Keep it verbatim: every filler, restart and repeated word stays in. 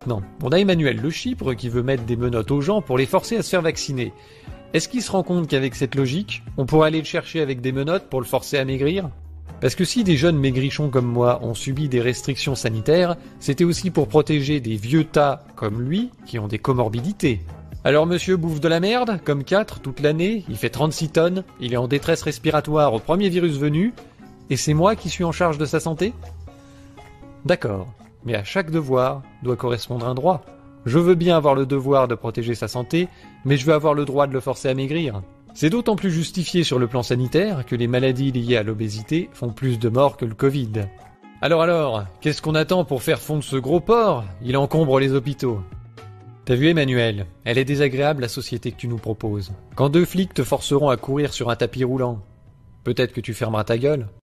Non, on a Emmanuel Le Chypre qui veut mettre des menottes aux gens pour les forcer à se faire vacciner. Est-ce qu'il se rend compte qu'avec cette logique, on pourrait aller le chercher avec des menottes pour le forcer à maigrir? Parce que si des jeunes maigrichons comme moi ont subi des restrictions sanitaires, c'était aussi pour protéger des vieux tas comme lui qui ont des comorbidités. Alors monsieur bouffe de la merde, comme quatre toute l'année, il fait trente-six tonnes, il est en détresse respiratoire au premier virus venu, et c'est moi qui suis en charge de sa santé? D'accord, mais à chaque devoir doit correspondre un droit. Je veux bien avoir le devoir de protéger sa santé, mais je veux avoir le droit de le forcer à maigrir. C'est d'autant plus justifié sur le plan sanitaire que les maladies liées à l'obésité font plus de morts que le Covid. Alors alors, qu'est-ce qu'on attend pour faire fondre ce gros porc? Il encombre les hôpitaux. T'as vu Emmanuel, elle est désagréable la société que tu nous proposes. Quand deux flics te forceront à courir sur un tapis roulant, peut-être que tu fermeras ta gueule.